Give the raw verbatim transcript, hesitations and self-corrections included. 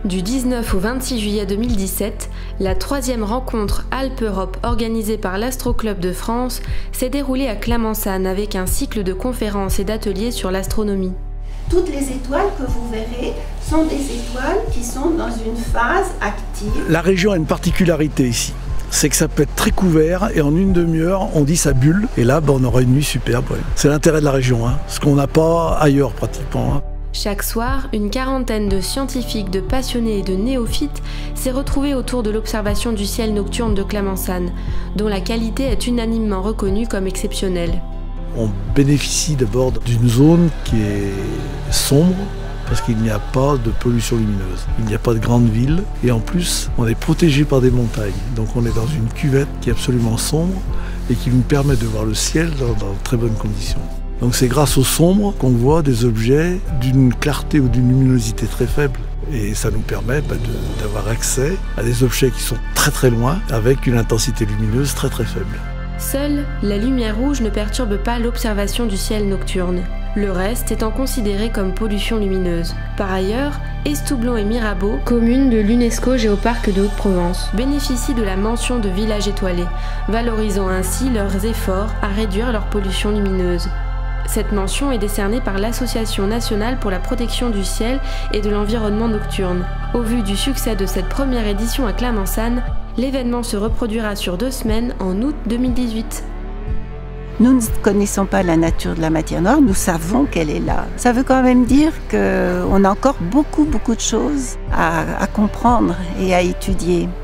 Du dix-neuf au vingt-six juillet deux mille dix-sept, la troisième rencontre Alpes-Europe organisée par l'Astro-Club de France s'est déroulée à Clamençane avec un cycle de conférences et d'ateliers sur l'astronomie. Toutes les étoiles que vous verrez sont des étoiles qui sont dans une phase active. La région a une particularité ici, c'est que ça peut être très couvert et en une demi-heure on dit ça bulle et là ben, on aura une nuit superbe. Ouais. C'est l'intérêt de la région, hein, ce qu'on n'a pas ailleurs pratiquement. Hein. Chaque soir, une quarantaine de scientifiques, de passionnés et de néophytes s'est retrouvée autour de l'observation du ciel nocturne de Clamençane, dont la qualité est unanimement reconnue comme exceptionnelle. On bénéficie d'abord d'une zone qui est sombre parce qu'il n'y a pas de pollution lumineuse. Il n'y a pas de grandes villes et en plus, on est protégé par des montagnes. Donc on est dans une cuvette qui est absolument sombre et qui nous permet de voir le ciel dans, dans de très bonnes conditions. Donc c'est grâce au sombre qu'on voit des objets d'une clarté ou d'une luminosité très faible. Et ça nous permet bah, d'avoir accès à des objets qui sont très très loin avec une intensité lumineuse très très faible. Seule la lumière rouge ne perturbe pas l'observation du ciel nocturne, le reste étant considéré comme pollution lumineuse. Par ailleurs, Estoublon et Mirabeau, communes de l'UNESCO Géoparc de Haute-Provence, bénéficient de la mention de village étoilé, valorisant ainsi leurs efforts à réduire leur pollution lumineuse. Cette mention est décernée par l'Association nationale pour la protection du ciel et de l'environnement nocturne. Au vu du succès de cette première édition à Clamençane, l'événement se reproduira sur deux semaines en août deux mille dix-huit. Nous ne connaissons pas la nature de la matière noire, nous savons qu'elle est là. Ça veut quand même dire qu'on a encore beaucoup, beaucoup de choses à, à comprendre et à étudier.